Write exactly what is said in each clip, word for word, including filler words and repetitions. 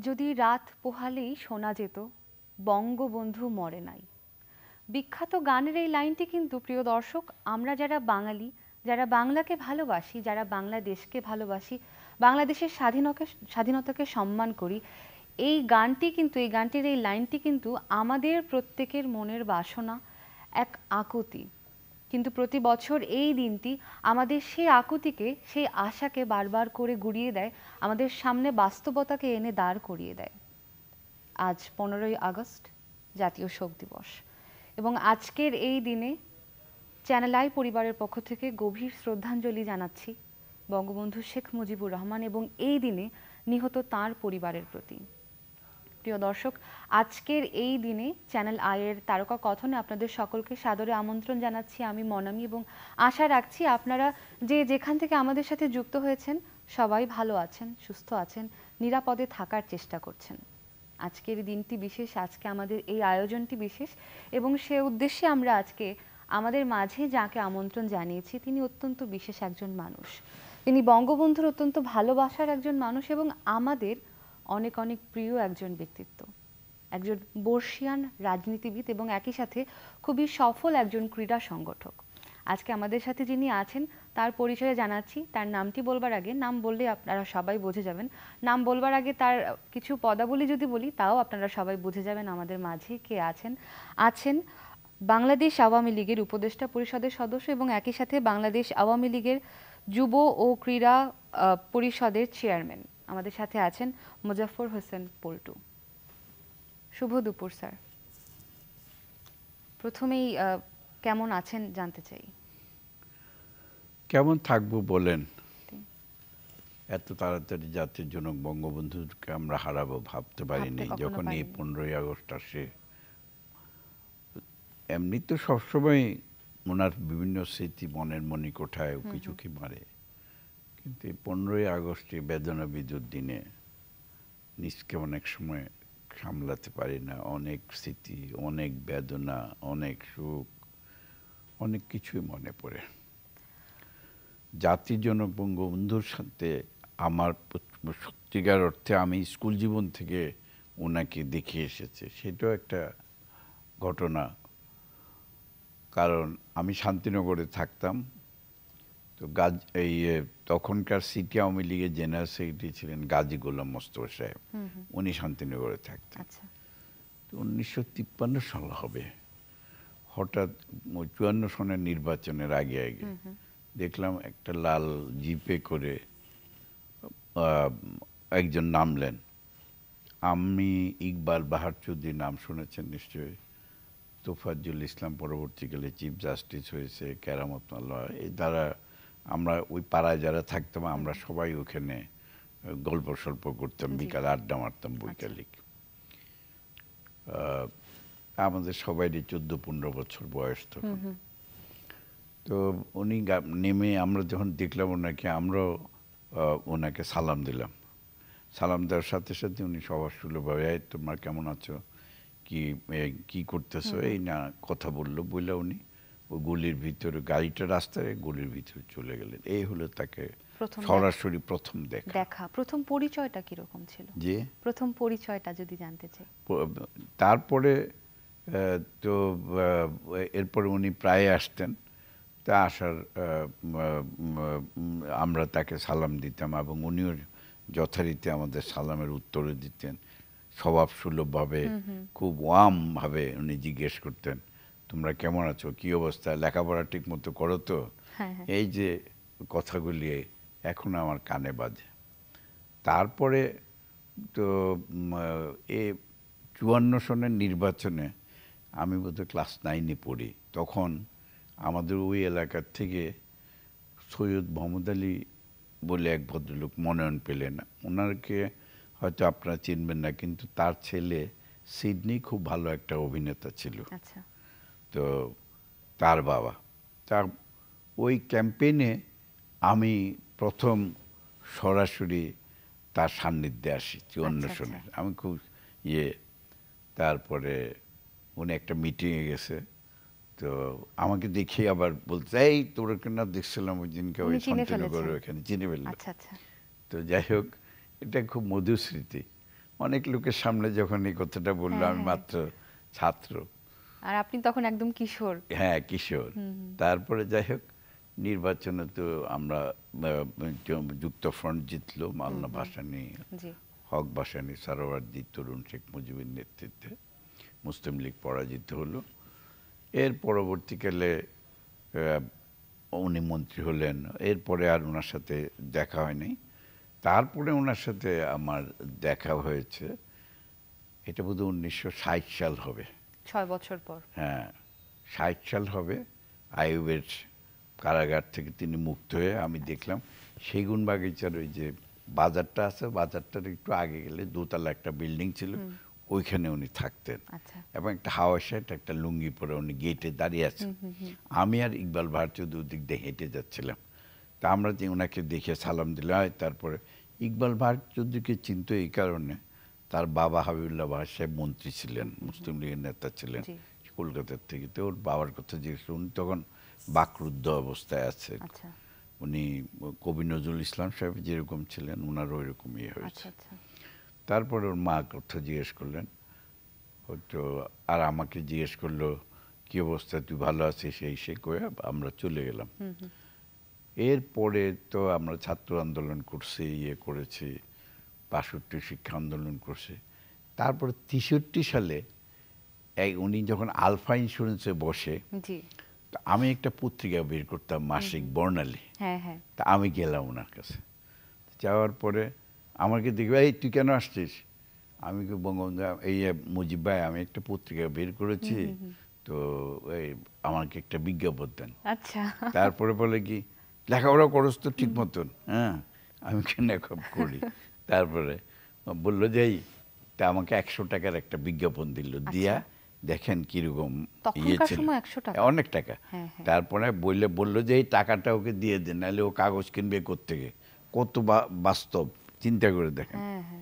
যদি রাত পোহালেই শোনা যেত বঙ্গবন্ধু মরে নাই। বিখ্যাত গানের এই লাইনটি কিন্তু প্রিয় দর্শক, আমরা যারা বাঙালি, যারা বাংলাকে ভালোবাসি, যারা বাংলাদেশকে ভালোবাসি, বাংলাদেশের স্বাধীনকে স্বাধীনতাকে সম্মান করি, এই গানটি কিন্তু এই গানটির এই লাইনটি কিন্তু আমাদের প্রত্যেকের মনের বাসনা, এক আকুতি। কিন্তু প্রতি বছর এই দিনটি আমাদের সেই আকুতিকে, সেই আশাকে বারবার করে গুড়িয়ে দেয়, আমাদের সামনে বাস্তবতাকে এনে দাঁড় করিয়ে দেয়। আজ পনেরোই আগস্ট জাতীয় শোক দিবস, এবং আজকের এই দিনে চ্যানেল আই পরিবারের পক্ষ থেকে গভীর শ্রদ্ধাঞ্জলি জানাচ্ছি বঙ্গবন্ধু শেখ মুজিবুর রহমান এবং এই দিনে নিহত তাঁর পরিবারের প্রতি। প্রিয় দর্শক, আজকের এই দিনে চ্যানেল আইয়ের তারকা কথনে আপনাদের সকলকে সাদরে আমন্ত্রণ জানাচ্ছি আমি মনামি, এবং আশা রাখছি আপনারা যে যেখান থেকে আমাদের সাথে যুক্ত হয়েছেন সবাই ভালো আছেন, সুস্থ আছেন, নিরাপদে থাকার চেষ্টা করছেন। আজকের দিনটি বিশেষ, আজকে আমাদের এই আয়োজনটি বিশেষ, এবং সে উদ্দেশ্যে আমরা আজকে আমাদের মাঝে যাকে আমন্ত্রণ জানিয়েছি তিনি অত্যন্ত বিশেষ একজন মানুষ। তিনি বঙ্গবন্ধুর অত্যন্ত ভালোবাসার একজন মানুষ এবং আমাদের অনেক অনেক প্রিয় একজন ব্যক্তিত্ব, একজন বর্ষিয়ান রাজনীতিবিদ এবং একই সাথে খুবই সফল একজন ক্রীড়া সংগঠক। আজকে আমাদের সাথে যিনি আছেন তার পরিচয় জানাচ্ছি। তার নামটি বলবার আগে, নাম বললে আপনারা সবাই বুঝে যাবেন, নাম বলবার আগে তার কিছু পদাবলী যদি বলি তাও আপনারা সবাই বুঝে যাবেন আমাদের মাঝে কে আছেন। আছেন বাংলাদেশ আওয়ামী লীগের উপদেষ্টা পরিষদের সদস্য এবং একই সাথে বাংলাদেশ আওয়ামী লীগের যুব ও ক্রীড়া পরিষদের চেয়ারম্যান। আমাদের সাথে আছেন মোজাফফর হোসেন পল্টু। শুভ দুপুর স্যার। প্রথমেই কেমন আছেন জানতে চাই। কেমন থাকবো বলেন, এত তাড়াতাড়ি জাতির জনক বঙ্গবন্ধুকে আমরা হারাবো ভাবতে পারিনি। যখন এই পনেরোই আগস্ট আসে, এমনি তো সবসময় ওনার বিভিন্ন স্মৃতি মনের মণিকোঠায় কিছু কি মারে, কিন্তু এই পনেরোই আগস্টে বেদনা বিদুর দিনে নিজকে অনেক সময় সামলাতে পারি না। অনেক স্মৃতি, অনেক বেদনা, অনেক সুখ, অনেক কিছুই মনে পড়ে। জাতির জনক বঙ্গবন্ধুর সাথে আমার সত্যিকার অর্থে আমি স্কুল জীবন থেকে ওনাকে দেখে এসেছি, সেটাও একটা ঘটনা। কারণ আমি শান্তিনগরে থাকতাম, তো গাজ এই তখনকার সিটি আওয়ামী লীগের জেনারেল সেক্রেটারি ছিলেন গাজী গোলাম মোস্তফা সাহেব, উনি শান্তিনগরে থাকতেন। তো উনিশশো তিপ্পান্ন সাল হবে, হঠাৎ চুয়ান্ন সনের নির্বাচনের আগে আগে দেখলাম একটা লাল জিপে করে একজন নামলেন। আমি ইকবাল বাহার চৌধুরী, নাম শুনেছেন নিশ্চয়ই, তোফাজ্জল ইসলাম পরবর্তীকালে চিফ জাস্টিস হয়েছে, কেরামত আল্লাহ, এই দ্বারা আমরা ওই পাড়ায় যারা থাকতাম আমরা সবাই ওখানে গল্প সল্প করতাম, বিকালে আড্ডা মারতাম বৈকালিক। আমাদের সবাইরই চোদ্দ পনেরো বছর বয়স তখন। তো উনি নেমে আমরা যখন দেখলাম ওনাকে, আমরাও ওনাকে সালাম দিলাম। সালাম দেওয়ার সাথে সাথে উনি সবার সুলভভাবে, তোমরা কেমন আছো, কি কি করতেছো, এই না কথা বললো। বললে উনি ওই গলির ভিতরে, গাড়িটা রাস্তায় গলির ভিতরে চলে গেলেন। এই হলো তাকে সরাসরি প্রথম দেখা। দেখা প্রথম পরিচয়টা কিরকম ছিল? যে প্রথম পরিচয়টা যদি জানতে চাই। তারপরে তো এরপরে উনি প্রায় আসতেন, তা আসার আমরা তাকে সালাম দিতাম এবং উনিও যথারীতি আমাদের সালামের উত্তরে দিতেন স্বভাব সুলভভাবে, খুব ওয়ার্ম ভাবে উনি জিজ্ঞেস করতেন, তোমরা কেমন আছো, কি অবস্থা, লেখাপড়া ঠিক মতো করো তো। এই যে কথাগুলি এখন আমার কানে বাজে। তারপরে তো এ চুয়ান্ন সনের নির্বাচনে আমি বোধহয় ক্লাস নাইনে পড়ি, তখন আমাদের ওই এলাকার থেকে সৈয়দ মোহাম্মদ আলী বলে এক ভদ্রলোক মনোনয়ন পেলেন। ওনাকে হয়তো আপনারা চিনবেন না, কিন্তু তার ছেলে সিডনি খুব ভালো একটা অভিনেতা ছিল। তো তার বাবা, তার ওই ক্যাম্পেইনে আমি প্রথম সরাসরি তার সান্নিধ্যে আসি চুয়ান্ন সনের। আমি খুব ইয়ে, তারপরে উনি একটা মিটিংয়ে গেছে, তো আমাকে দেখে আবার বলতে, এই তোর কেনা দেখছিলাম ওই দিনকে ওই শান্তিনগরে, ওখানে চিনে ফেলল। তো যাই হোক, এটা খুব মধুর স্মৃতি। অনেক লোকের সামনে যখন এই কথাটা বললো, আমি মাত্র ছাত্র, আর আপনি তখন একদম কিশোর। হ্যাঁ কিশোর। তারপরে যাই হোক, নির্বাচনে তো আমরা যুক্তফ্রন্ট জিতলো, মালনা ভাসানী, হক ভাসানী, সারোয়ারদি, তরুণ শেখ মুজিবের নেতৃত্বে মুসলিম লীগ পরাজিত হলো। এর পরবর্তীকালে উনি মন্ত্রী হলেন, এরপরে আর ওনার সাথে দেখা হয়নি। তারপরে ওনার সাথে আমার দেখা হয়েছে, এটা বোধহয় উনিশশো ষাট সাল হবে, ছয় বছর পর। হ্যাঁ ষাট সাল হবে। আইয়ুবের কারাগার থেকে তিনি মুক্ত হয়ে আমি দেখলাম সেগুন বাগিচার ওই যে বাজারটা আছে, বাজারটার একটু আগে গেলে দোতলা একটা বিল্ডিং ছিল, ওইখানে উনি থাকতেন। এবং একটা হাওয়া শার্ট, একটা লুঙ্গি পরে উনি গেটে দাঁড়িয়ে আছেন। আমি আর ইকবাল ভারচৌধুরী ওদিক দিয়ে হেঁটে যাচ্ছিলাম। তা আমরা যে ওনাকে দেখে সালাম দিলাম। তারপরে ইকবাল ভারচৌধুরীকে চিনত এই কারণে, তার বাবা হাবিবুল্লাহ বাহার সাহেব মন্ত্রী ছিলেন, মুসলিম লীগের নেতা ছিলেন কলকাতার থেকে। তো ওর বাবার কথা জিজ্ঞেস, উনি তখন বাকরুদ্ধ অবস্থায় আছে। উনি কবি নজরুল ইসলাম সাহেব যেরকম ছিলেন ওনারও ওইরকম ইয়ে হয়েছে। তারপরে ওর মা কথা জিজ্ঞেস করলেন, তো আর আমাকে জিজ্ঞেস করলো কি অবস্থা, তুই ভালো আছিস, এই সে কয়ে আমরা চলে গেলাম। এরপরে তো আমরা ছাত্র আন্দোলন করছি, ইয়ে করেছি, বাষট্টি শিক্ষা আন্দোলন করছি। তারপরে তেষট্টি সালে উনি যখন আলফা ইন্স্যুরেন্সে বসে, আমি একটা পত্রিকা বের করতাম, মাসিক বর্ণালী, তা আমি গেলাম ওনার কাছে। যাওয়ার পরে আমাকে দেখবে, এই তুই কেন আসছিস? আমি বঙ্গবন্ধু, এই মুজিব ভাই আমি একটা পত্রিকা বের করেছি, তো এই আমাকে একটা বিজ্ঞাপন দেন। আচ্ছা। তারপরে বলে কি, লেখাপড়া করস তো ঠিক মতন? হ্যাঁ, আমি কেন করি। তারপরে বললো যে তা আমাকে একশো টাকার একটা বিজ্ঞাপন দিল, দিয়া দেখেন কিরকম ইয়ে ছিল, অনেক টাকা। তারপরে বললে বললো যে এই টাকাটা ওকে দিয়ে দেন, নাহলে ও কাগজ কিনবে কোত্থেকে, কত বাস্তব চিন্তা করে দেখেন।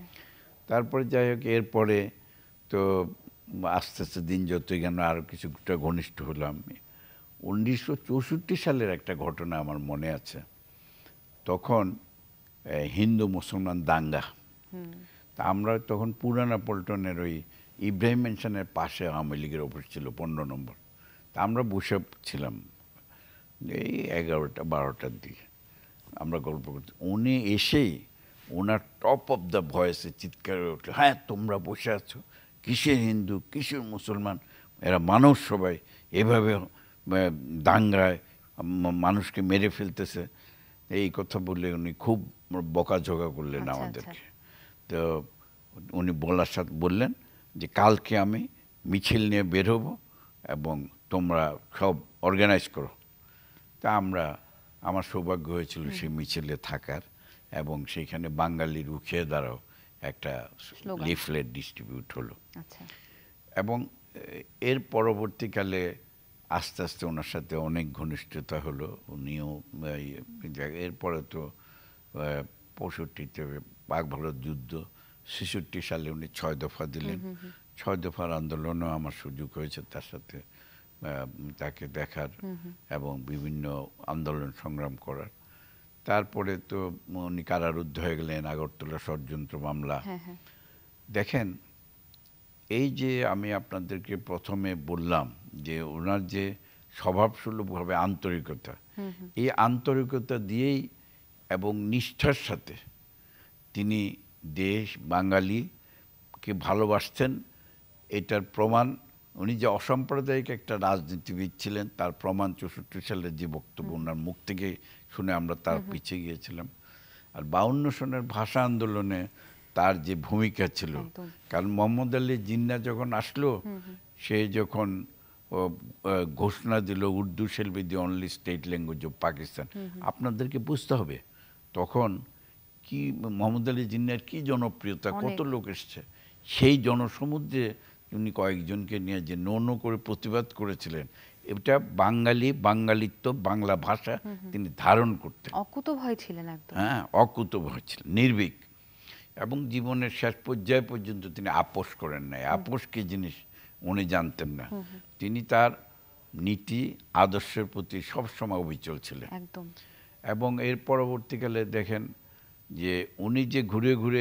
তারপরে যাই হোক, এরপরে তো আস্তে আস্তে দিন যতই গেল আরও কিছুটা ঘনিষ্ঠ হলাম। উনিশশো চৌষট্টি সালের একটা ঘটনা আমার মনে আছে, তখন হিন্দু মুসলমান দাঙ্গা। তা আমরা তখন পুরানা পল্টনের ওই ইব্রাহিম মেনশনের পাশে আওয়ামী লীগের অফিস ছিল, পনেরো নম্বর। তা আমরা বসে ছিলাম এই এগারোটা বারোটার দিকে, আমরা গল্প করতে। উনি এসেই ওনার টপ অফ দ্য ভয়েসে চিৎকার উঠলো, হ্যাঁ তোমরা বসে আছো, কিসের হিন্দু কিসের মুসলমান, এরা মানুষ সবাই, এভাবে দাঙ্গায় মানুষকে মেরে ফেলতেছে। এই কথা বললে উনি খুব বকাঝকা করলেন আমাদেরকে। তো উনি বলার সাথে বললেন যে কালকে আমি মিছিল নিয়ে বের হব এবং তোমরা সব অর্গানাইজ করো। তা আমরা, আমার সৌভাগ্য হয়েছিল সেই মিছিলে থাকার, এবং সেইখানে বাঙালি রুখে দাঁড়াও একটা লিফলেট ডিস্ট্রিবিউট হলো। এবং এর পরবর্তীকালে আস্তে আস্তে ওনার সাথে অনেক ঘনিষ্ঠতা হলো। উনিও এরপরে তো পঁয়ষট্টিতে পাক ভারত যুদ্ধ, ছেষট্টি সালে উনি ছয় দফা দিলেন। ছয় দফার আন্দোলনও আমার সুযোগ হয়েছে তার সাথে তাকে দেখার এবং বিভিন্ন আন্দোলন সংগ্রাম করার। তারপরে তো উনি কারারুদ্ধ হয়ে গেলেন, আগরতলা ষড়যন্ত্র মামলা। দেখেন, এই যে আমি আপনাদেরকে প্রথমে বললাম যে ওনার যে স্বভাবসুলভভাবে আন্তরিকতা, এই আন্তরিকতা দিয়েই এবং নিষ্ঠার সাথে তিনি দেশ বাঙালিকে ভালোবাসতেন, এটার প্রমাণ উনি যে অসাম্প্রদায়িক একটা রাজনীতিবিদ ছিলেন তার প্রমাণ চৌষট্টি সালের যে বক্তব্য ওনার মুখ থেকে শুনে আমরা তার পিছিয়ে গিয়েছিলাম। আর বাউন্ন সনের ভাষা আন্দোলনে তার যে ভূমিকা ছিল, কারণ মোহাম্মদ আলী জিন্না যখন আসলো, সে যখন ঘোষণা দিল Urdu shall be the only state language of Pakistan, আপনাদেরকে বুঝতে হবে তখন কি মোহাম্মদ আলী জিন্নার কি জনপ্রিয়তা, কত লোক এসছে। সেই জনসমুদ্রে উনি কয়েকজনকে নিয়ে যে নৌ নৌ করে প্রতিবাদ করেছিলেন, এটা বাঙালি বাঙালিত্ব বাংলা ভাষা তিনি ধারণ করতেন, অকুতভয় ছিলেন একদম। হ্যাঁ, অকুতভয় ছিলেন, নির্ভীক। এবং জীবনের শেষ পর্যায় পর্যন্ত তিনি আপোষ করেন নাই। আপোষ কি জিনিস উনি জানতেন না। তিনি তার নীতি আদর্শের প্রতি সবসময় অবিচল ছিলেন একদম। এবং এর পরবর্তীকালে দেখেন যে উনি যে ঘুরে ঘুরে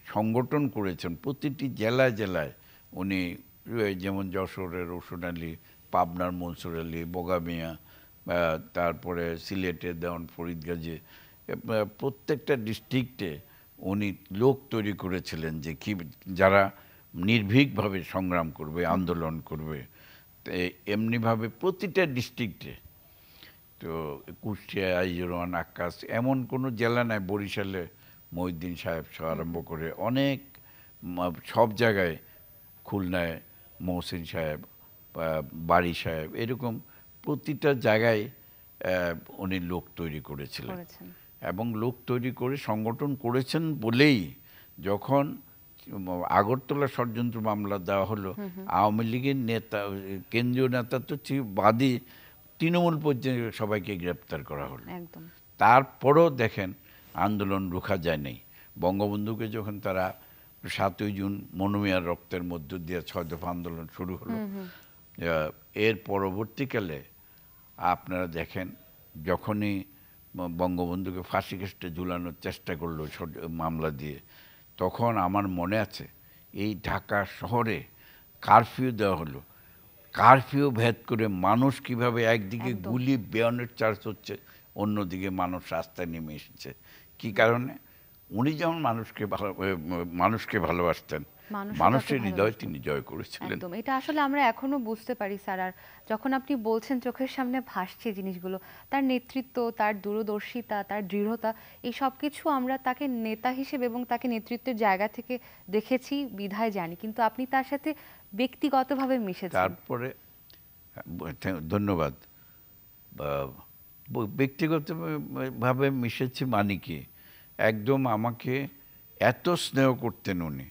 সংগঠন করেছেন প্রতিটি জেলায় জেলায় উনি, যেমন যশোরের রসুন আলী, পাবনার মনসুর আলী, বগামিয়া, তারপরে সিলেটের দেওয়ান ফরিদ গাজী, প্রত্যেকটা ডিস্ট্রিক্টে উনি লোক তৈরি করেছিলেন যে কি যারা নির্ভীকভাবে সংগ্রাম করবে, আন্দোলন করবে। এমনিভাবে প্রতিটা ডিস্ট্রিক্টে, তো কুষ্টিয়া, আইজরওয়ান, আক্কাস, এমন কোনো জেলা নাই, বরিশালে মহিউদ্দিন সাহেব সহ আরম্ভ করে অনেক সব জায়গায়, খুলনায় মহসিন সাহেব, বাড়ি সাহেব, এরকম প্রতিটা জায়গায় উনি লোক তৈরি করেছিলেন। এবং লোক তৈরি করে সংগঠন করেছেন বলেই যখন আগরতলা ষড়যন্ত্র মামলা দেওয়া হলো, আওয়ামী লীগের নেতা, কেন্দ্রীয় নেতা তো বাদী, তৃণমূল পর্যন্ত সবাইকে গ্রেপ্তার করা হলো। তারপরও দেখেন আন্দোলন রুখা যায় নাই। বঙ্গবন্ধুকে যখন তারা সাতই জুন মনোমিয়ার রক্তের মধ্য দিয়ে ছয় দফা আন্দোলন শুরু হলো, এর পরবর্তীকালে আপনারা দেখেন যখনই বঙ্গবন্ধুকে ফাঁসি কাস্টে ঝুলানোর চেষ্টা করলো মামলা দিয়ে, তখন আমার মনে আছে এই ঢাকা শহরে কারফিউ দেওয়া হলো। কারফিউ ভেদ করে মানুষ কিভাবে একদিকে গুলি বেয়নেট চার্জ হচ্ছে, অন্যদিকে মানুষ রাস্তায় নেমে এসেছে। কি কারণে? উনি যেমন মানুষকে ভালো মানুষকে ভালোবাসতেন, মানুষের হৃদয় তিনি জয় করেছিলেন। একদম, এটা আসলে আমরা এখনো বুঝতে পারি স্যার। আর যখন আপনি বলছেন চোখের সামনে ভাসছে জিনিসগুলো, তার নেতৃত্ব, তার দূরদর্শিতা, তার দৃঢ়তা, এই সব কিছু আমরা তাকে নেতা হিসেবে এবং তাকে নেতৃত্বের জায়গা থেকে দেখেছি বিধায় জানি, কিন্তু আপনি তার সাথে ব্যক্তিগতভাবে মিশেছেন। তারপরে ধন্যবাদ। ব্যক্তিগতভাবে মিশেছি মানে কি, একদম আমাকে এত স্নেহ করতেন উনি।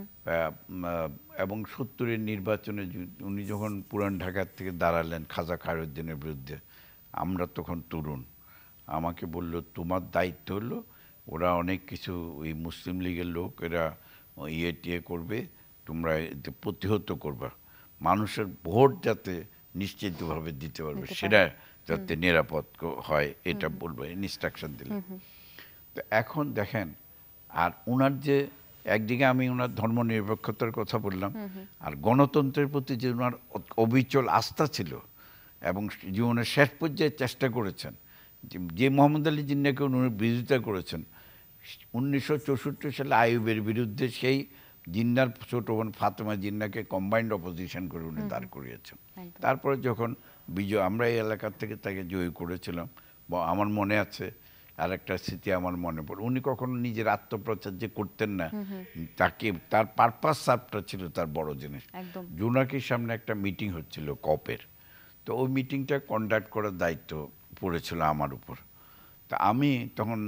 এবং সত্তরের নির্বাচনে উনি যখন পুরান ঢাকার থেকে দাঁড়ালেন খাজা খায়রুদ্দিনের বিরুদ্ধে, আমরা তখন তরুণ, আমাকে বলল তোমার দায়িত্ব হলো ওরা অনেক কিছু ওই মুসলিম লীগের লোক এরা ইয়ে টিয়ে করবে, তোমরা প্রতিহত করবা, মানুষের ভোট যাতে নিশ্চিতভাবে দিতে পারবে, সেটা যাতে নিরাপদ হয়, এটা বলবো, ইনস্ট্রাকশন দিলেন। তো এখন দেখেন, আর ওনার যে একদিকে আমি ওনার ধর্মনিরপেক্ষতার কথা বললাম, আর গণতন্ত্রের প্রতি যে ওনার অবিচল আস্থা ছিল এবং জীবনের শেষ পর্যায়ে চেষ্টা করেছেন, যে মোহাম্মদ আলী জিন্নাকে উনি বিরোধিতা করেছেন উনিশশো চৌষট্টি সালে আইয়ুবের বিরুদ্ধে, সেই জিন্নার ছোট বোন ফাতেমা জিন্নাকে কম্বাইন্ড অপোজিশন করে উনি দাঁড় করিয়েছেন। তারপরে যখন বিজয়, আমরা এই এলাকার থেকে তাকে জয়ী করেছিলাম, আমার মনে আছে আর একটা স্মৃতি আমার মনে পড়ে, উনি কখনো নিজের আত্মপ্রচার যে করতেন না, তাকে তার পারপাস সার্ভটা ছিল তার বড় জিনিস। জোনাকির সামনে একটা মিটিং হচ্ছিল কপের, তো ওই মিটিংটা কন্ডাক্ট করার দায়িত্ব পড়েছিল আমার উপর। তা আমি তখন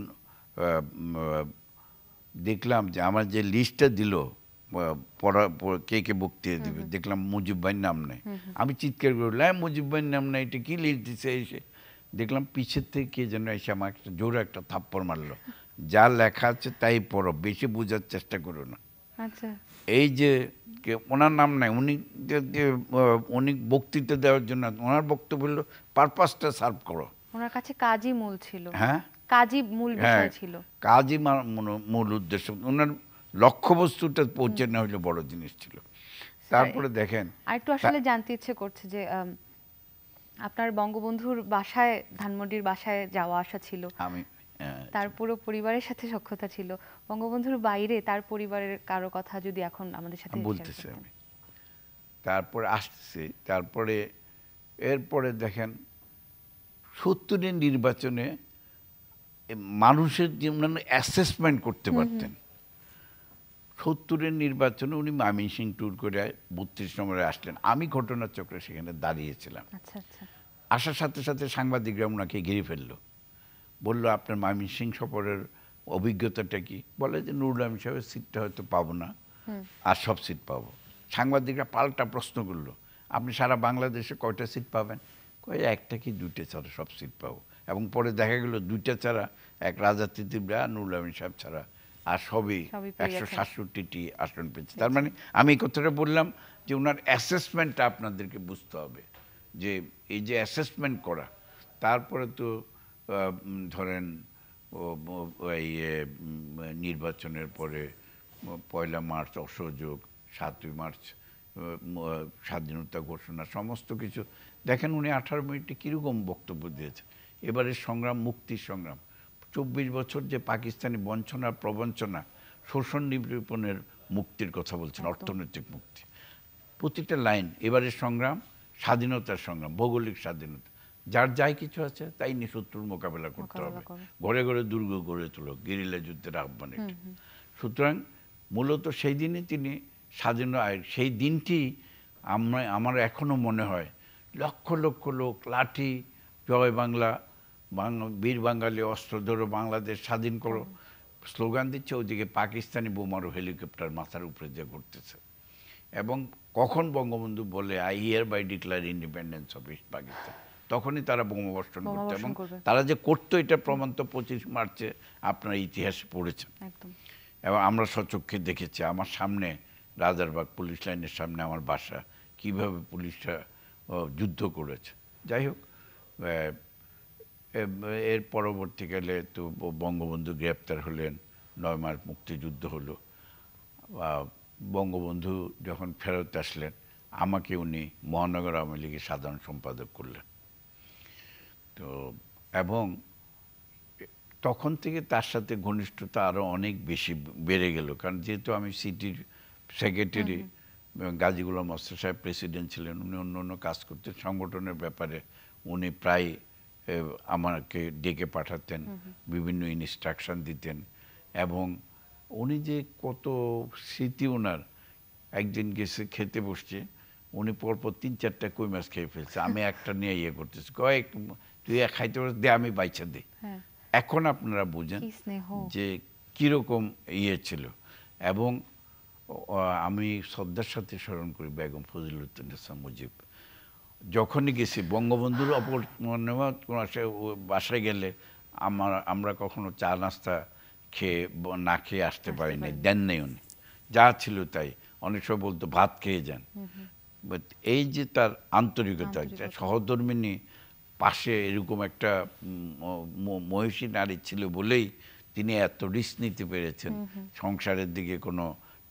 দেখলাম যে আমার যে লিস্টটা দিল পড়া কে কে বক্তৃতা দিবে, দেখলাম মুজিব ভাইয়ের নাম নেই। আমি চিৎকার করলাম, মুজিব ভাইয়ের নাম নেই, এটা কি লিস্ট দিছে? এসে দেখলাম পিছের থেকে কে যেন এসে আমার একটা জোরে একটা থাপ্পড় মারলো, যা লেখা আছে তাই পড়ো, বেশি বোঝার চেষ্টা করো না। এই যে ওনার নাম নাই, উনি উনি বক্তৃতা দেওয়ার জন্য, ওনার বক্তব্য হলো পারপাসটা সার্ভ করো, ওনার কাছে কাজই মূল ছিল। হ্যাঁ, কাজই মূল বিষয় ছিল, কাজই মূল উদ্দেশ্য, ওনার লক্ষ্যবস্তুটা পৌঁছে না হলে বড় জিনিস ছিল। তারপরে দেখেন, আরেকটু আসলে জানতে ইচ্ছে করছে যে আপনার বঙ্গবন্ধুর বাসায়, ধানমন্ডির বাসায় যাওয়া আসা ছিল, আমি তার পুরো পরিবারের সাথে সখ্যতা ছিল, বঙ্গবন্ধুর বাইরে তার পরিবারের কারো কথা যদি এখন আমাদের সাথে বলতেছি আমি। তারপরে আসতেছি, তারপরে এরপরে দেখেন সত্তরের নির্বাচনে মানুষের যেমন অ্যাসেসমেন্ট করতে পারতেন, সত্তরের নির্বাচনে উনি ময়মনসিং ট্যুর করে বত্রিশ নম্বরে আসলেন, আমি ঘটনাচক্রে সেখানে দাঁড়িয়েছিলাম। আসার সাথে সাথে সাংবাদিকরা ওনাকে ঘিরে ফেললো, বলল আপনার ময়মনসিং সফরের অভিজ্ঞতাটা কি? বলে যে নুরুল আমিন সাহেবের সিটটা হয়তো পাবো না, আর সব সিট পাবো। সাংবাদিকরা পাল্টা প্রশ্ন করলো, আপনি সারা বাংলাদেশে কয়টা সিট পাবেন? কয় একটা কি দুইটা ছাড়া সব সিট পাবো। এবং পরে দেখা গেল দুইটা ছাড়া, এক রাজা তিতিবরা, নুরুল আমিন সাহেব ছাড়া, আর সবই একশো সাতষট্টিটি আসন পেয়েছে। তার মানে আমি এই কথাটা বললাম যে ওনার অ্যাসেসমেন্টটা আপনাদেরকে বুঝতে হবে, যে এই যে অ্যাসেসমেন্ট করা। তারপরে তো ধরেন এই নির্বাচনের পরে পয়লা মার্চ অসহযোগ, সাতই মার্চ স্বাধীনতা ঘোষণা, সমস্ত কিছু দেখেন উনি আঠারো মিনিটে কীরকম বক্তব্য দিয়েছেন। এবারের সংগ্রাম মুক্তির সংগ্রাম, চব্বিশ বছর যে পাকিস্তানি বঞ্চনা প্রবঞ্চনা শোষণ নিপীড়নের মুক্তির কথা বলছেন, অর্থনৈতিক মুক্তি, প্রতিটা লাইন এবারের সংগ্রাম স্বাধীনতার সংগ্রাম, ভৌগোলিক স্বাধীনতা, যার যাই কিছু আছে তাই নিয়ে শত্রুর মোকাবেলা করতে হবে, ঘরে ঘরে দুর্গ গড়ে তোলো, গেরিলা যুদ্ধের আহ্বান এটা। সুতরাং মূলত সেই দিনে তিনি স্বাধীন, সেই দিনটি আমরা আমার এখনো মনে হয় লক্ষ লক্ষ লোক লাঠি জয় বাংলা, বীর বাঙালি অস্ত্র ধরো বাংলাদেশ স্বাধীন করো স্লোগান দিচ্ছে, ওইদিকে পাকিস্তানি বোমারু হেলিকপ্টার মাথার উপরে দিয়ে ঘুরতেছে। এবং কখন বঙ্গবন্ধু বলে I hereby declare independence of East Pakistan, তখনই তারা বোমা বর্ষণ করতো। এবং তারা যে করতো এটা প্রমাণ তো পঁচিশ মার্চে আপনারা ইতিহাসে পড়েছেন এবং আমরা সচক্ষে দেখেছি। আমার সামনে রাজারবাগ পুলিশ লাইনের সামনে আমার বাসা, কিভাবে পুলিশরা যুদ্ধ করেছে। যাই হোক, এর পরবর্তীকালে তো বঙ্গবন্ধু গ্রেপ্তার হলেন, নয় মাস মুক্তিযুদ্ধ হলো। বঙ্গবন্ধু যখন ফেরত আসলেন আমাকে উনি মহানগর আওয়ামী লীগের সাধারণ সম্পাদক করলেন। তো এবং তখন থেকে তার সাথে ঘনিষ্ঠতা আরও অনেক বেশি বেড়ে গেল, কারণ যেহেতু আমি সিটির সেক্রেটারি, গাজী গোলাম মোস্তফা সাহেব প্রেসিডেন্ট ছিলেন, উনি অন্য অন্য কাজ করতেন, সংগঠনের ব্যাপারে উনি প্রায় আমাকে ডেকে পাঠাতেন, বিভিন্ন ইনস্ট্রাকশন দিতেন। এবং উনি যে কত স্মৃতি ওনার, একদিন গেছে খেতে বসছে, উনি পরপর তিন চারটা কই মাছ খেয়ে ফেলছে, আমি একটা নিয়ে ইয়ে করতেছি, কয়েক তুই এক খাইতে পারস দে, আমি বাইচা দিই। এখন আপনারা বুঝেন যে কীরকম ইয়ে ছিল। এবং আমি শ্রদ্ধার সাথে স্মরণ করি বেগম ফজিলাতুন্নেছা মুজিব, যখনই গেছি বঙ্গবন্ধুর অপর বাসায় গেলে আমার আমরা কখনো চা নাস্তা খেয়ে না খেয়ে আসতে পারিনি, দেন নেই উনি, যা ছিল তাই। অনেক সময় বলতো ভাত খেয়ে যান। বাট এই যে তার আন্তরিকতা, সহধর্মিনী পাশে এরকম একটা মহিষী নারী ছিল বলেই তিনি এত রিস্ক নিতে পেরেছেন, সংসারের দিকে কোনো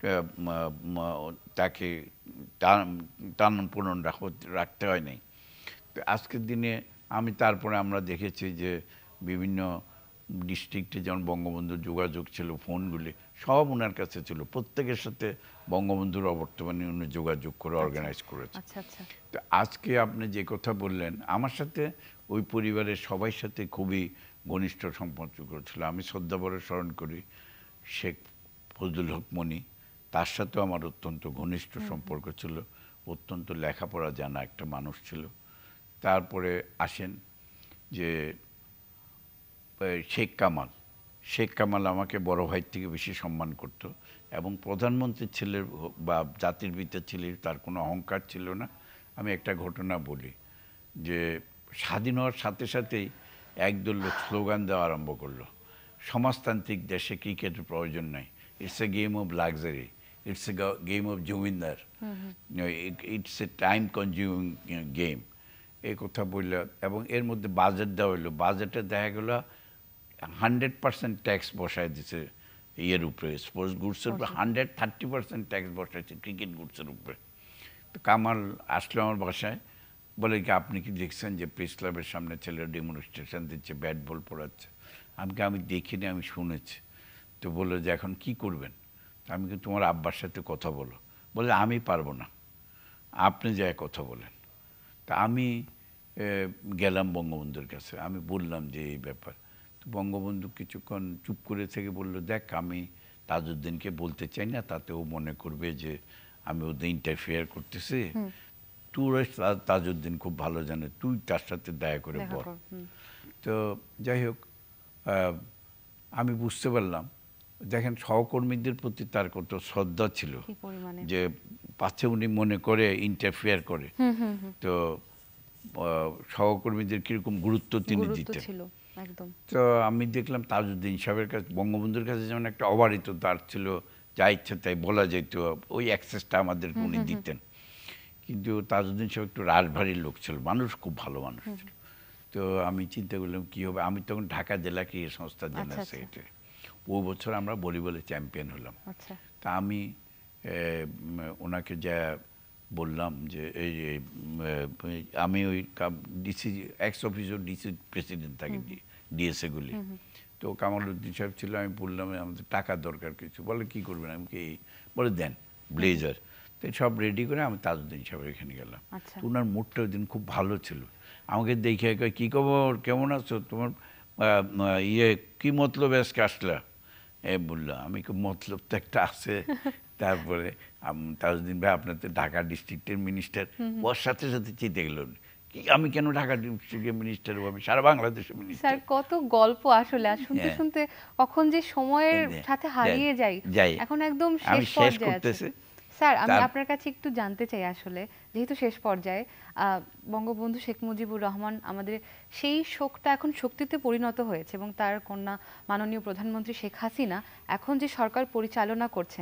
তাকে টানন পোড়ন রাখতে হয় নাই। তো আজকের দিনে আমি তারপরে আমরা দেখেছি যে বিভিন্ন ডিস্ট্রিক্টে যেমন বঙ্গবন্ধুর যোগাযোগ ছিল, ফোনগুলি সব ওনার কাছে ছিল, প্রত্যেকের সাথে বঙ্গবন্ধুর অবর্তমানে উনি যোগাযোগ করে অর্গানাইজ করেছে। তো আজকে আপনি যে কথা বললেন, আমার সাথে ওই পরিবারের সবাই সাথে খুবই ঘনিষ্ঠ সম্পর্ক ছিল। আমি শ্রদ্ধাভরে স্মরণ করি শেখ ফজলুল হক মনি, তার সাথেও আমার অত্যন্ত ঘনিষ্ঠ সম্পর্ক ছিল, অত্যন্ত লেখাপড়া জানা একটা মানুষ ছিল। তারপরে আসেন যে শেখ কামাল, শেখ কামাল আমাকে বড় ভাই থেকে বেশি সম্মান করত এবং প্রধানমন্ত্রীর ছেলের বা জাতির পিতার ছেলের তার কোনো অহংকার ছিল না। আমি একটা ঘটনা বলি যে স্বাধীন হওয়ার সাথে সাথেই একদল লোক স্লোগান দেওয়া আরম্ভ করলো, সমাজতান্ত্রিক দেশে ক্রিকেটের প্রয়োজন নাই, it's a game of luxury, it's a game of zamindar, it's a time consuming game, এই কথা বলল। এবং এর মধ্যে বাজেট দেওয়া হলো, বাজেটে দেখা গেলো হান্ড্রেড পার্সেন্ট ট্যাক্স বসায় দিছে ইয়ের উপরে, স্পোর্টস গুডসের উপরে হান্ড্রেড থার্টি পার্সেন্ট ট্যাক্স বসাইছে ক্রিকেট গুডসের উপরে। তো কামাল আসলো আমার বাসায়, বলে কি আপনি কি দেখছেন যে প্রেস ক্লাবের সামনে ছেলেরা ডেমনস্ট্রেশন দিচ্ছে, ব্যাট বল পড়াচ্ছে? আমাকে আমি দেখিনি, আমি শুনেছি। তো বললো যে এখন কি করবেন? আমি কি তোমার আব্বার সাথে কথা বলো? বলে আমি পারবো না, আপনি যাই কথা বলেন। তা আমি গেলাম বঙ্গবন্ধুর কাছে, আমি বললাম যে এই ব্যাপার। তো বঙ্গবন্ধু কিছুক্ষণ চুপ করে থেকে বললো, দেখ আমি তাজউদ্দিনকে বলতে চাই না, তাতে ও মনে করবে যে আমি ওদের ইন্টারফেয়ার করতেছি, তুই তাজউদ্দিন খুব ভালো জানে, তুই তার সাথে দয়া করে বল। তো যাই হোক, আমি বুঝতে পারলাম, দেখেন সহকর্মীদের প্রতি তার কত শ্রদ্ধা ছিল, যে পাচ্ছে উনি মনে করে ইন্টারফেয়ার করে, তো সহকর্মীদের কিরকম গুরুত্ব তিনি দিতেন। তো আমি দেখলাম তাজউদ্দিন সাহেবের কাছে, বঙ্গবন্ধুর কাছে যেমন একটা অবারিত তার ছিল, যা ইচ্ছা তাই বলা যেত, ওই অ্যাক্সেসটা আমাদের উনি দিতেন। কিন্তু তাজউদ্দিন সাহেব একটু রাজভারীর লোক ছিল, মানুষ খুব ভালো মানুষ ছিল। তো আমি চিন্তা করলাম কী হবে, আমি তখন ঢাকা জেলা ক্রীড়া সংস্থার জেনারেল সেক্রেটারি, ওই বছর আমরা ভলিবলে চ্যাম্পিয়ন হলাম। আচ্ছা। তা আমি ওনাকে যা বললাম যে এই আমি ওই ডিসি এক্স অফিসও ডিসি প্রেসিডেন্ট থাকে ডিএসএগুলি, তো কামালউদ্দিন সাহেব ছিল, আমি বললাম আমাদের টাকার দরকার কিছু, বলে কি করবেন, আমি কি বলে দেন ব্লেজার, তো সব রেডি করে আমি তাজউদ্দিন সাহেবের এখানে গেলাম। তো ওনার মুডটা ওই দিন খুব ভালো ছিল, আমাকে দেখে কি খবর, কেমন আছো, তোমার ইয়ে কি মতলব আজকে আসলা, এ বললো আমি খুব মতলব তো একটা আছে। তারপরে তাজউদ্দিন ভাই আপনার তো ঢাকা ডিস্ট্রিক্টের মিনিস্টার, ওর সাথে সাথে চেতে গেল, আমি কেন ঢাকা ডিস্ট্রিক্টের মিনিস্টার হবো, আমি সারা বাংলাদেশের মিনিস্টার। স্যার কত গল্প আসলে, আর শুনতে শুনতে কখন যে সময়ের সাথে হারিয়ে যাই, এখন একদম শেষ পর্যায়ে আছে। স্যার আমি আপনার কাছে একটু জানতে চাই আসলে, যেহেতু শেষ পর্যায়ে বঙ্গবন্ধু শেখ মুজিবুর রহমান আমাদের সেই শোকটা এখন শক্তিতে পরিণত হয়েছে, এবং তার কন্যা মাননীয় প্রধানমন্ত্রী শেখ হাসিনা এখন যে সরকার পরিচালনা করছেন,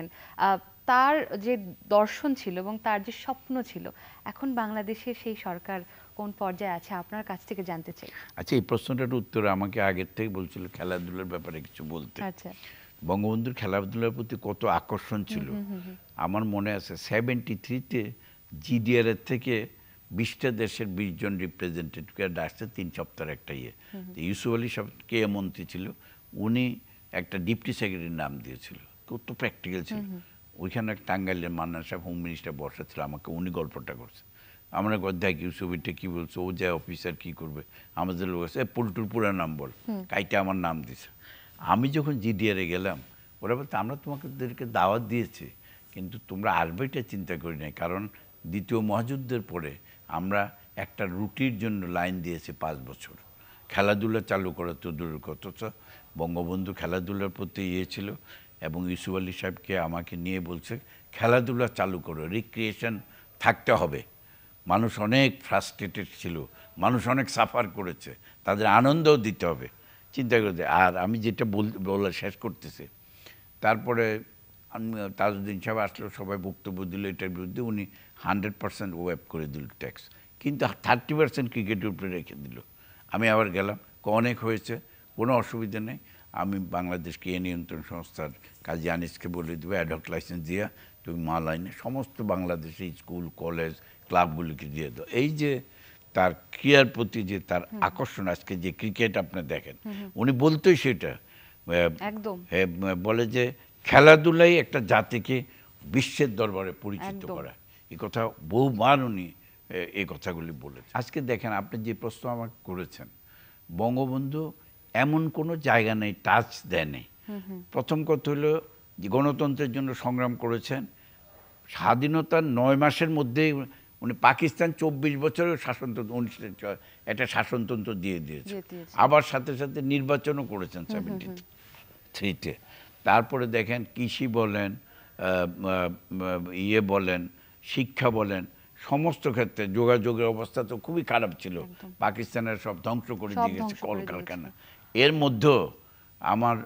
তার যে দর্শন ছিল এবং তার যে স্বপ্ন ছিল, এখন বাংলাদেশে সেই সরকার কোন পর্যায়ে আছে আপনার কাছ থেকে জানতে চাই। আচ্ছা, এই প্রশ্নটার উত্তর আমাকে আগের থেকে বলছিল খেলাধুলার ব্যাপারে কিছু বলতে। আচ্ছা, বঙ্গবন্ধুর খেলাধুলার প্রতি কত আকর্ষণ ছিল আমার মনে আছে। সেভেন্টি থ্রিতে জিডিআর এর থেকে বিশটা দেশের বিশ জন রিপ্রেজেন্টেটিভকে আসছে তিন সপ্তাহের একটা ইয়ে। ইউসুফ আলী সাহেব কে মন্ত্রী ছিল, উনি একটা ডিপটি সেক্রেটারির নাম দিয়েছিল, কত প্র্যাকটিক্যাল ছিল। ওইখানে টাঙ্গাইলের মান্নান সাহেব হোম মিনিস্টার বসা ছিল, আমাকে উনি গল্পটা করছে। আমরা দেখ ইউসুফ এটা কী বলছে, ও যায় অফিসার কী করবে, আমাদের লোক আছে পল্টুর পুরা নাম বল, কাইটা আমার নাম দিছে। আমি যখন জিডিআরে গেলাম, ওরা বলতে আমরা তোমাদেরকে দাওয়াত দিয়েছি কিন্তু তোমরা আসবে এটা চিন্তা করি নাই, কারণ দ্বিতীয় মহাযুদ্ধের পরে আমরা একটা রুটির জন্য লাইন দিয়েছি পাঁচ বছর, খেলাধুলা চালু করা তো দূরের কথা। বঙ্গবন্ধু খেলাধুলার প্রতি ইয়ে ছিল, এবং ইউসুফ আলী সাহেবকে আমাকে নিয়ে বলছে খেলাধুলা চালু করো, রিক্রিয়েশন থাকতে হবে। মানুষ অনেক ফ্রাস্ট্রেটেড ছিল, মানুষ অনেক সাফার করেছে, তাদের আনন্দও দিতে হবে, চিন্তা করতে। আর আমি যেটা বল বলা শেষ করতেছি, তারপরে তাজউদ্দিন সাহেব আসলো, সবাই বক্তব্য দিল এটার বিরুদ্ধে, উনি হান্ড্রেড পার্সেন্ট ওয়েব করে দিল ট্যাক্স, কিন্তু থার্টি পার্সেন্ট ক্রিকেটের উপরে রেখে দিল। আমি আবার গেলাম, অনেক হয়েছে, কোনো অসুবিধা নেই, আমি বাংলাদেশকে এ নিয়ন্ত্রণ সংস্থার কাজী আনিসকে বলে দেবো অ্যাডহক লাইসেন্স দিয়া তুমি মা লাইনে সমস্ত বাংলাদেশে স্কুল কলেজ ক্লাবগুলিকে দিয়ে দাও। এই যে তার ক্রীড়ার প্রতি যে তার আকর্ষণ, আজকে যে ক্রিকেট আপনি দেখেন, উনি বলতোই সেটা একদম বলে যে খেলাধুলাই একটা জাতিকে বিশ্বের দরবারে পরিচিত করা, এই কথা বহুবার উনি এই কথাগুলি বলেছেন। আজকে দেখেন আপনি যে প্রশ্ন আমাকে করেছেন, বঙ্গবন্ধু এমন কোনো জায়গা নেই টাচ দেয়নি। প্রথম কথা হলো যে গণতন্ত্রের জন্য সংগ্রাম করেছেন, স্বাধীনতার নয় মাসের মধ্যেই উনি পাকিস্তান চব্বিশ বছরের শাসনতন্ত্র উনিশশো একটা শাসনতন্ত্র দিয়ে দিয়েছে, আবার সাথে সাথে নির্বাচনও করেছেন সেভেন্টি থ্রিতে। তারপরে দেখেন কৃষি বলেন, ইয়ে বলেন, শিক্ষা বলেন, সমস্ত ক্ষেত্রে যোগাযোগের অবস্থা তো খুবই খারাপ ছিল, পাকিস্তানের সব ধ্বংস করে দিয়ে গেছে কলকারখানা। এর মধ্যেও আমার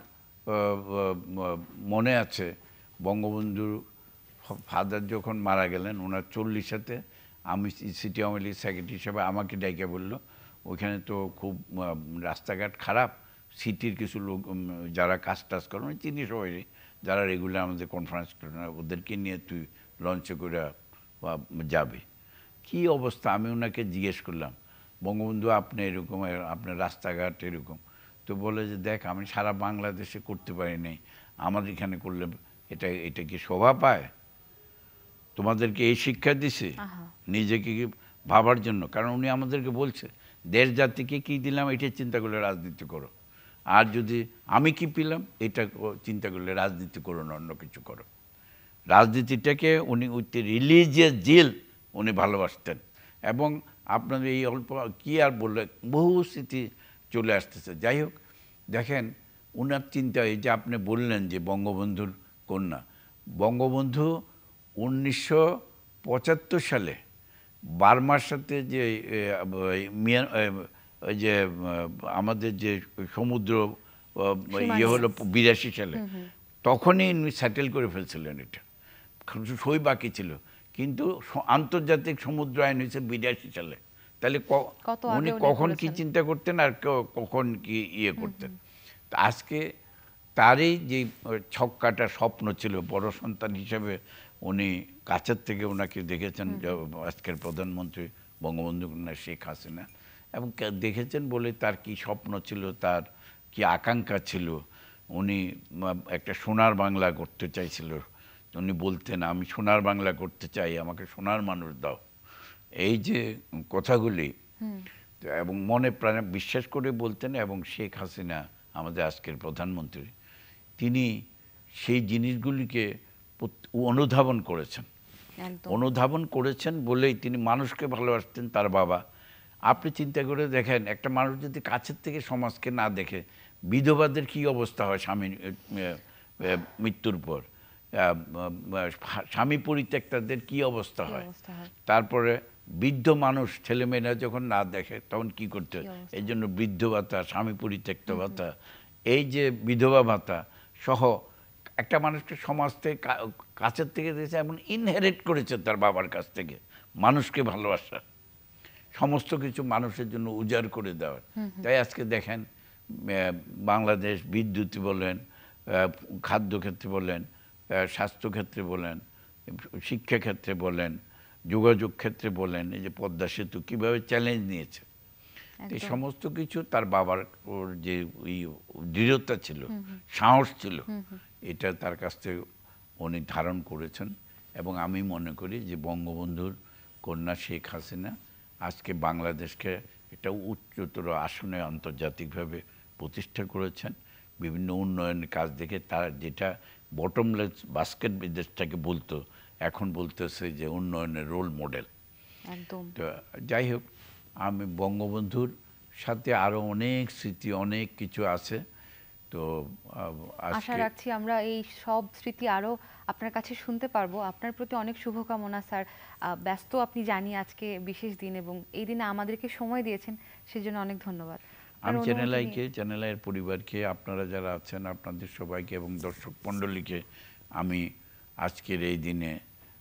মনে আছে বঙ্গবন্ধুর ফাদার যখন মারা গেলেন, ওনার চল্লিশাতে আমি সিটি আওয়ামী লীগ সেক্রেটারি হিসেবে আমাকে ডেকে বললো, ওইখানে তো খুব রাস্তাঘাট খারাপ, সিটির কিছু লোক যারা কাজ টাজ করেন চিনি সবাই, যারা রেগুলার আমাদের কনফারেন্স করেন, ওদেরকে নিয়ে তুই লঞ্চে করে যাবে। কি অবস্থা, আমি ওনাকে জিজ্ঞেস করলাম বঙ্গবন্ধু আপনি এরকম, আপনার রাস্তাঘাট এরকম, তো বলে যে দেখ আমি সারা বাংলাদেশে করতে পারি নাই, আমাদের এখানে করলে এটা এটা কি শোভা পায়? তোমাদেরকে এই শিক্ষা দিছে নিজেকে ভাবার জন্য, কারণ উনি আমাদেরকে বলছে দেশ জাতিকে কি দিলাম এটা চিন্তা করলে রাজনীতি করো, আর যদি আমি কি পেলাম এটা চিন্তা করলে রাজনীতি করো না, অন্য কিছু করো। রাজনীতিটাকে উনি উইথ রিলিজিয়াস জিল উনি ভালোবাসতেন, এবং আপনাদের এই অল্প কি আর বললে বহু স্মৃতি চলে আসতেছে। যাই হোক, দেখেন উনার চিন্তা, এই যে আপনি বললেন যে বঙ্গবন্ধুর কন্যা, বঙ্গবন্ধু উনিশশো পঁচাত্তর সালে বার্মার সাথে যে যে আমাদের যে সমুদ্র ইয়ে হলো বিরাশি সালে, তখনই উনি সেটেল করে ফেলছিলেন, এটা সই বাকি ছিল, কিন্তু আন্তর্জাতিক সমুদ্র আইন হয়েছে বিরাশি সালে। তাহলে উনি কখন কি চিন্তা করতেন আর কখন কি ইয়ে করতেন। তো আজকে তারই যে ছক্কাটা স্বপ্ন ছিল বড় সন্তান হিসেবে উনি কাছের থেকে ওনাকে দেখেছেন আজকের প্রধানমন্ত্রী বঙ্গবন্ধু কন্যা শেখ হাসিনা, এবং দেখেছেন বলে তার কি স্বপ্ন ছিল, তার কি আকাঙ্ক্ষা ছিল। উনি একটা সোনার বাংলা করতে চাইছিল। উনি বলতেন আমি সোনার বাংলা করতে চাই, আমাকে সোনার মানুষ দাও। এই যে কথাগুলি এবং মনে প্রাণে বিশ্বাস করে বলতেন। এবং শেখ হাসিনা আমাদের আজকের প্রধানমন্ত্রী, তিনি সেই জিনিসগুলিকে অনুধাবন করেছেন। অনুধাবন করেছেন বলেই তিনি মানুষকে ভালোবাসতেন। তার বাবা, আপনি চিন্তা করে দেখেন, একটা মানুষ যদি কাছের থেকে সমাজকে না দেখে, বিধবাদের কি অবস্থা হয় স্বামী মৃত্যুর পর, স্বামী পরিত্যক্তাদের কি অবস্থা হয়, তারপরে বৃদ্ধ মানুষ ছেলেমেয়েরা যখন না দেখে তখন কি করতে হয়। এই জন্য বৃদ্ধ ভাতা, স্বামী পরিত্যক্ত ভাতা, এই যে বিধবা ভাতা সহ একটা মানুষকে সমাজ থেকে কাছের থেকে দিয়েছে, এমন ইনহেরিট করেছে তার বাবার কাছ থেকে মানুষকে ভালোবাসা, সমস্ত কিছু মানুষের জন্য উজাড় করে দেওয়ার। তাই আজকে দেখেন বাংলাদেশ বিদ্যুৎ বলেন, খাদ্যক্ষেত্রে বলেন, স্বাস্থ্যক্ষেত্রে বলেন, শিক্ষাক্ষেত্রে বলেন, যোগাযোগ ক্ষেত্রে বলেন, এই যে পদ্মা সেতু কীভাবে চ্যালেঞ্জ নিয়েছে, এই সমস্ত কিছু তার বাবার ওর যে ওই দৃঢ়তা ছিল, সাহস ছিল, এটা তার কাছ থেকে উনি ধারণ করেছেন। এবং আমি মনে করি যে বঙ্গবন্ধুর কন্যা শেখ হাসিনা আজকে বাংলাদেশকে একটা উচ্চতর আসনে আন্তর্জাতিকভাবে প্রতিষ্ঠা করেছেন। বিভিন্ন উন্নয়নের কাজ দেখে তার যেটা বটমলেস বাস্কেট বিদেশটাকে বলতো, এখন বলতেছে যে উন্নয়নের রোল মডেল। একদম। তো যাই হোক, আমি বঙ্গবন্ধুর সাথে আরো অনেক স্মৃতি, অনেক কিছু আছে। তো আশা রাখছি আমরা এই সব স্মৃতি আরো আপনার কাছে শুনতে পারবো। আপনার প্রতি অনেক শুভকামনা স্যার। ব্যস্ত আপনি জানি আজকে বিশেষ দিন, এবং এই দিনে আমাদেরকে সময় দিয়েছেন, সেজন্য অনেক ধন্যবাদ। আমি চ্যানেল আইকে, চ্যানেল আইয়ের পরিবারকে, আপনারা যারা আছেন আপনাদের সবাইকে এবং দর্শক মণ্ডলীকে আমি আজকের এই দিনে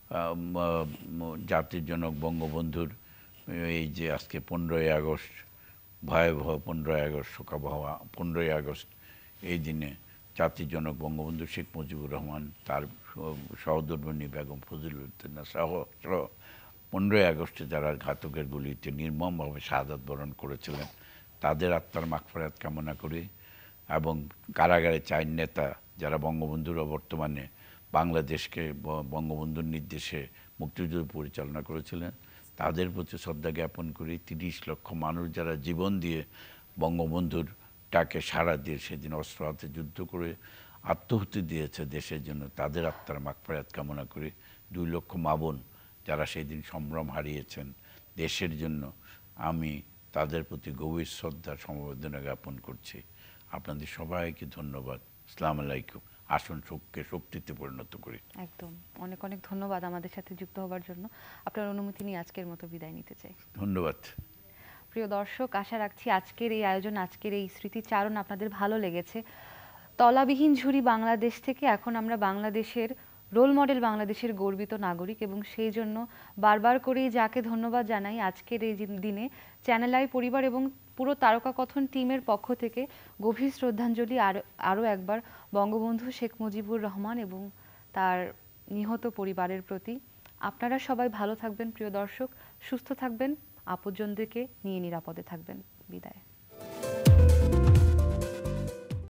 জাতির জনক বঙ্গবন্ধুর এই যে আজকে পনেরোই আগস্ট, ভয়াবহ পনেরোই আগস্ট, শোকাবহ পনেরোই আগস্ট, এই দিনে জাতির জনক বঙ্গবন্ধু শেখ মুজিবুর রহমান, তার সহধর্মিণী বেগম ফজিলাউদ্দিন সহ পনেরোই আগস্টে যারা ঘাতকের গুলিতে নির্মমভাবে শাহাদাত বরণ করেছিলেন, তাদের আত্মার মাগফিরাত কামনা করি। এবং কারাগারে চার নেতা যারা বঙ্গবন্ধুর বর্তমানে বাংলাদেশকে বঙ্গবন্ধুর নির্দেশে মুক্তিযুদ্ধ পরিচালনা করেছিলেন, তাদের প্রতি শ্রদ্ধা জ্ঞাপন করি। তিরিশ লক্ষ মানুষ যারা জীবন দিয়ে বঙ্গবন্ধুর টাকে সাড়া দিয়ে সেদিন অস্ত্র হাতে যুদ্ধ করে আত্মহুতি দিয়েছে দেশের জন্য, তাদের আত্মার মাগফিরাত কামনা করি। দুই লক্ষ মা বোন যারা সেদিন সম্ভ্রম হারিয়েছেন দেশের জন্য, আমি তাদের প্রতি গভীর শ্রদ্ধা সমবেদনা জ্ঞাপন করছি। আপনাদের সবাইকে ধন্যবাদ। আসসালামু আলাইকুম। আসুন শোককে শক্তিতে পরিণত করি। একদম। অনেক অনেক ধন্যবাদ আমাদের সাথে যুক্ত হওয়ার জন্য। আপনার অনুমতি নিয়ে আজকের মতো বিদায় নিতে চাই। ধন্যবাদ। প্রিয় দর্শক, আশা রাখছি আজকের এই আয়োজন, আজকের এই স্মৃতিচারণ আপনাদের ভালো লেগেছে। তলাবিহীন ঝুড়ি বাংলাদেশ থেকে এখন আমরা বাংলাদেশের রোল মডেল, বাংলাদেশের গর্বিত নাগরিক, এবং সেই জন্য বারবার করেই যাকে ধন্যবাদ জানাই আজকের এই দিনে চ্যানেল আই পরিবার এবং পুরো তারকা কথন টিমের পক্ষ থেকে গভীর শ্রদ্ধাঞ্জলি আরও আরও একবার বঙ্গবন্ধু শেখ মুজিবুর রহমান এবং তার নিহত পরিবারের প্রতি। আপনারা সবাই ভালো থাকবেন প্রিয় দর্শক, সুস্থ থাকবেন, আপনজনদেরকে নিয়ে নিরাপদে থাকবেন। বিদায়।